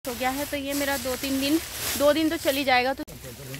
हो गया है, तो ये मेरा 2 दिन तो चली जाएगा। तो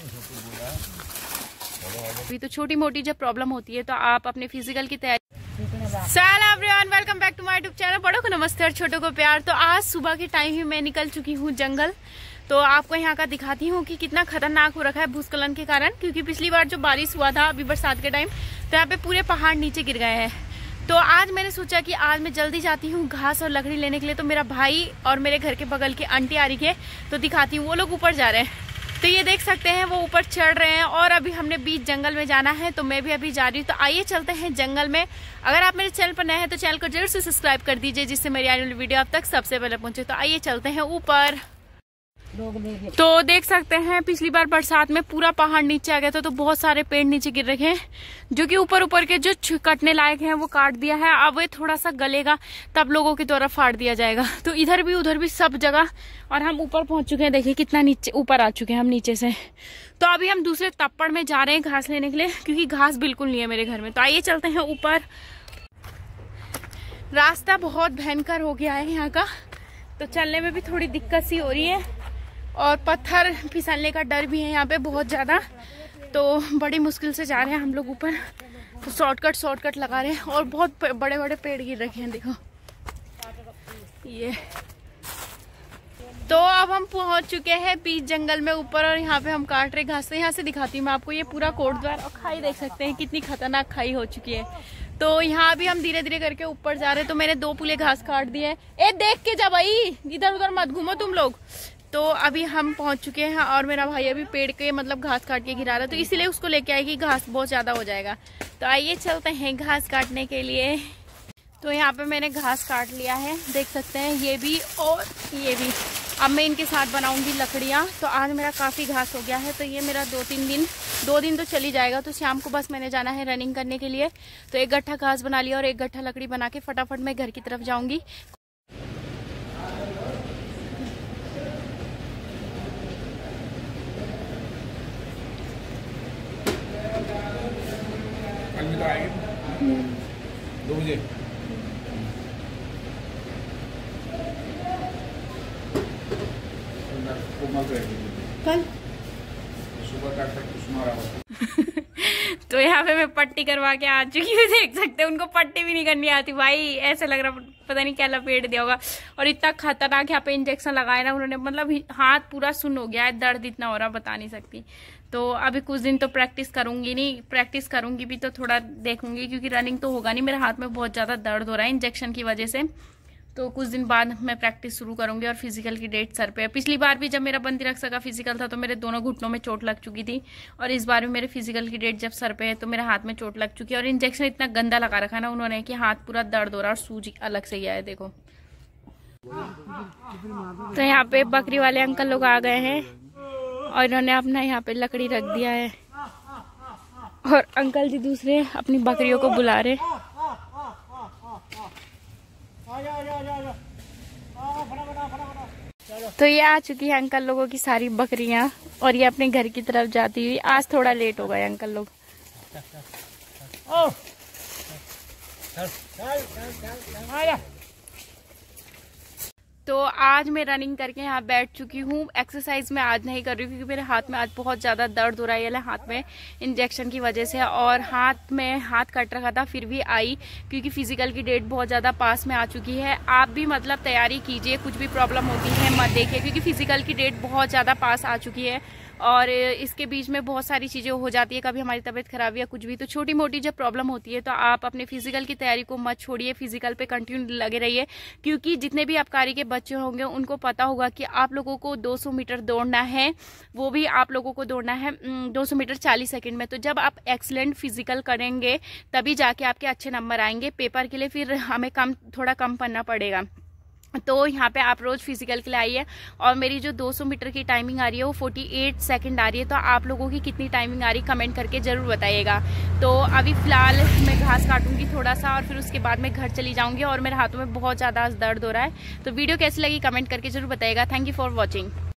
अभी तो छोटी मोटी जब प्रॉब्लम होती है तो आप अपने फिजिकल की तैयारी। सलाम everyone, welcome back to my YouTube channel. बड़ों को नमस्ते और छोटों को प्यार। तो आज सुबह के टाइम ही मैं निकल चुकी हूँ जंगल। तो आपको यहाँ का दिखाती हूँ कि कितना खतरनाक हो रखा है भूस्खलन के कारण, क्योंकि पिछली बार जो बारिश हुआ था अभी बरसात के टाइम, तो यहाँ पे पूरे पहाड़ नीचे गिर गए हैं। तो आज मैंने सोचा कि आज मैं जल्दी जाती हूँ घास और लकड़ी लेने के लिए। तो मेरा भाई और मेरे घर के बगल की आंटी आ रही है, तो दिखाती हूँ। वो लोग ऊपर जा रहे हैं, तो ये देख सकते हैं वो ऊपर चढ़ रहे हैं। और अभी हमने बीच जंगल में जाना है, तो मैं भी अभी जा रही हूँ। तो आइए चलते हैं जंगल में। अगर आप मेरे चैनल पर नए हैं तो चैनल को जरूर से सब्सक्राइब कर दीजिए, जिससे मेरी आने वाली वीडियो आप तक सबसे पहले पहुंचे। तो आइए चलते हैं ऊपर। तो देख सकते हैं पिछली बार बरसात में पूरा पहाड़ नीचे आ गया था, तो बहुत सारे पेड़ नीचे गिर रखे हैं, जो कि ऊपर के जो कटने लायक हैं वो काट दिया है। अब ये थोड़ा सा गलेगा तब लोगों की द्वारा फाड़ दिया जाएगा। तो इधर भी उधर भी सब जगह। और हम ऊपर पहुंच चुके हैं, देखिए कितना नीचे ऊपर आ चुके हैं हम नीचे से। तो अभी हम दूसरे तप्पड़ में जा रहे हैं घास लेने के लिए, क्योंकि घास बिल्कुल नहीं है मेरे घर में। तो आइए चलते हैं ऊपर। रास्ता बहुत भयंकर हो गया है यहाँ का, तो चलने में भी थोड़ी दिक्कत सी हो रही है, और पत्थर फिसलने का डर भी है यहाँ पे बहुत ज्यादा। तो बड़ी मुश्किल से जा रहे हैं हम लोग ऊपर। तो शॉर्टकट लगा रहे हैं, और बहुत बड़े बड़े पेड़ गिर रखे हैं, देखो ये। तो अब हम पहुंच चुके हैं बीच जंगल में ऊपर, और यहाँ पे हम काट रहे घास। यहाँ से दिखाती हूँ मैं आपको, ये पूरा कोटद्वार और खाई देख सकते हैं, कितनी खतरनाक खाई हो चुकी है। तो यहाँ भी हम धीरे धीरे करके ऊपर जा रहे हैं। तो मैंने 2 पुले घास काट दिए हैं। ए देख के जा भाई, इधर उधर मत घूमो तुम लोग। तो अभी हम पहुंच चुके हैं, और मेरा भाई अभी पेड़ के मतलब घास काट के गिरा रहा है, तो इसीलिए उसको लेके आएगी, घास बहुत ज्यादा हो जाएगा। तो आइए चलते हैं घास काटने के लिए। तो यहाँ पे मैंने घास काट लिया है, देख सकते हैं, ये भी और ये भी। अब मैं इनके साथ बनाऊंगी लकड़ियाँ। तो आज मेरा काफी घास हो गया है, तो ये मेरा 2 दिन तो चली जाएगा। तो शाम को बस मैंने जाना है रनिंग करने के लिए। तो 1 गट्ठा घास बना लिया, और 1 गट्ठा लकड़ी बना के फटाफट मैं घर की तरफ जाऊंगी। तो आएगी 2 बजे। कल सुबह तो यहाँ पे मैं पट्टी करवा के आ चुकी हूँ, देख सकते हैं। उनको पट्टी भी नहीं करनी आती भाई, ऐसा लग रहा पता नहीं क्या लपेट दिया होगा। और इतना खतरनाक यहाँ पे इंजेक्शन लगाया ना उन्होंने, मतलब हाथ पूरा सुन्न हो गया है, दर्द इतना हो रहा बता नहीं सकती। तो अभी कुछ दिन तो प्रैक्टिस करूंगी नहीं, प्रैक्टिस करूंगी भी तो थोड़ा देखूंगी, क्योंकि रनिंग तो होगा नहीं। मेरे हाथ में बहुत ज्यादा दर्द हो रहा है इंजेक्शन की वजह से। तो कुछ दिन बाद मैं प्रैक्टिस शुरू करूंगी, और फिजिकल की डेट सर पे है। पिछली बार भी जब मेरा बंदी रक्षा का फिजिकल था, तो मेरे दोनों घुटनों में चोट लग चुकी थी, और इस बार भी मेरे फिजिकल की डेट जब सर पे है, तो मेरे हाथ में चोट लग चुकी है। और इंजेक्शन इतना गंदा लगा रखा है ना उन्होंने, कि हाथ पूरा दर्द हो रहा है, और सूज अलग से गया है, देखो। तो यहाँ पे बकरी वाले अंकल लोग आ गए हैं, और इन्होंने अपना यहाँ पे लकड़ी रख दिया है, और अंकल जी दूसरे अपनी बकरियों को बुला रहे। तो ये आ चुकी है अंकल लोगों की सारी बकरियां, और ये अपने घर की तरफ जाती हुई। आज थोड़ा लेट हो गए अंकल लोग। तो आज मैं रनिंग करके यहाँ बैठ चुकी हूँ। एक्सरसाइज मैं आज नहीं कर रही हूँ, क्योंकि मेरे हाथ में आज बहुत ज्यादा दर्द हो रहा है, हाथ में इंजेक्शन की वजह से। और हाथ कट रखा था, फिर भी आई, क्योंकि फिजिकल की डेट बहुत ज्यादा पास में आ चुकी है। आप भी मतलब तैयारी कीजिए, कुछ भी प्रॉब्लम होती है मत देखिए, क्योंकि फिजिकल की डेट बहुत ज्यादा पास आ चुकी है, और इसके बीच में बहुत सारी चीजें हो जाती है, कभी हमारी तबीयत खराब या कुछ भी। तो छोटी मोटी जब प्रॉब्लम होती है, तो आप अपने फिजिकल की तैयारी को मत छोड़िए, फिजिकल पे कंटिन्यू लगे रहिए, क्योंकि जितने भी आबकारी के बच्चे होंगे उनको पता होगा कि आप लोगों को 200 मीटर दौड़ना है, वो भी आप लोगों को दौड़ना है 200 मीटर 40 सेकंड में। तो जब आप एक्सीलेंट फिजिकल करेंगे, तभी जाके आपके अच्छे नंबर आएंगे पेपर के लिए, फिर हमें थोड़ा कम पढ़ना पड़ेगा। तो यहाँ पे आप रोज फिजिकल के लिए आइए। और मेरी जो 200 मीटर की टाइमिंग आ रही है वो 48 सेकंड आ रही है। तो आप लोगों की कितनी टाइमिंग आ रही है कमेंट करके जरूर बताइएगा। तो अभी फिलहाल मैं घास काटूंगी थोड़ा सा, और फिर उसके बाद मैं घर चली जाऊंगी, और मेरे हाथों में बहुत ज्यादा दर्द हो रहा है। तो वीडियो कैसी लगी कमेंट करके जरूर बताइएगा। Thank you for watching.